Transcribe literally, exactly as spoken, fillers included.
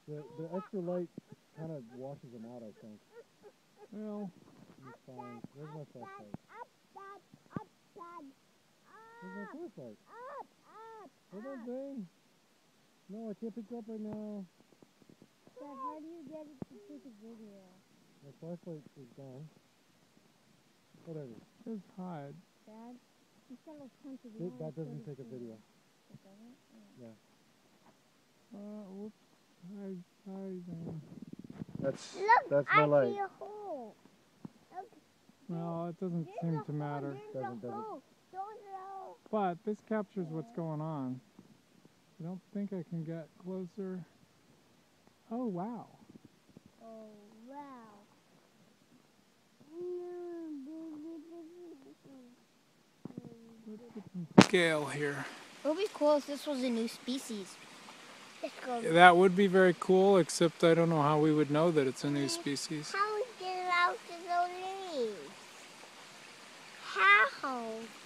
The, the extra light kind of washes them out, I think. Well, It's fine. Where's my flashlight? Where's my flashlight? Where's that thing? No, I can't pick it up right now. Dad, how do you get it to take a video? My flashlight is gone. Whatever. just hide. Dad, you said it'll punch it. It, that doesn't take a video. It doesn't? Yeah. Uh, whoops. Hide, hide. Um, That's Look, that's my I light. see a hole. Look, well, it doesn't there's seem a to hole, matter. There's Doesn't, a doesn't. hole. Don't know. But this captures what's going on. I don't think I can get closer. Oh, wow. Oh, wow. Let's get some scale here. It would be cool if this was a new species. Let's go. That would be very cool, except I don't know how we would know that it's a new species. How we get it out of the leaves? How?